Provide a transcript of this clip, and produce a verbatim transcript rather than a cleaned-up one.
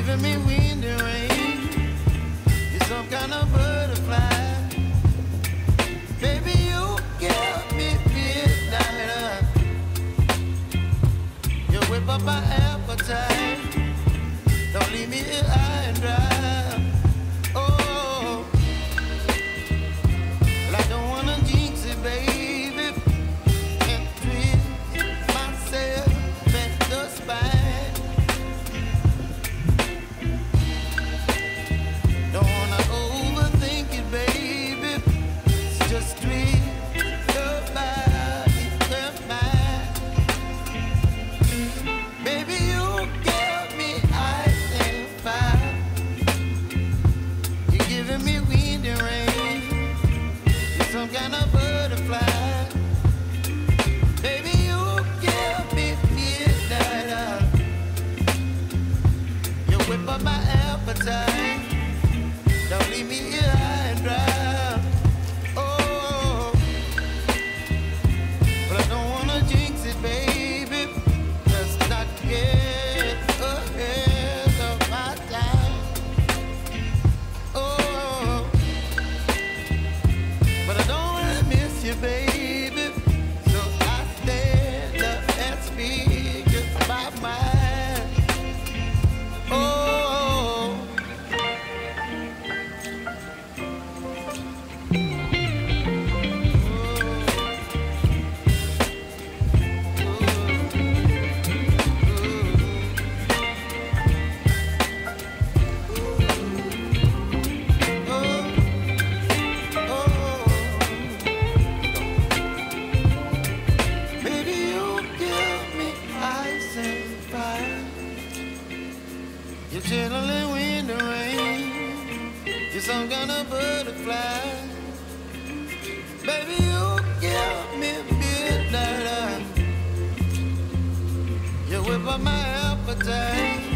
giving me wind and rain. You're some kind of butterfly. Baby, you give me midnight. You whip up my appetite. Don't leave me here high and dry. Oh, well, I don't wanna jinx it, baby, and twist myself at the spine. Don't wanna overthink it, baby. It's just twist your body and mine. Baby, you give me ice and fire. You're giving me wind and rain. You're some kind of butterfly. Baby, you give me midnight. You whip up my appetite. Don't leave me here high and dry. Oh, but I don't wanna jinx it, baby. Let's not get ahead of my time. Oh, but I don't wanna miss you, baby. So I stand up and speak my mind. Oh. Baby, you give me ice and fire. You're channeling wind and rain. You're some kind of butterfly. Baby, you give me midnight. You whip up my appetite.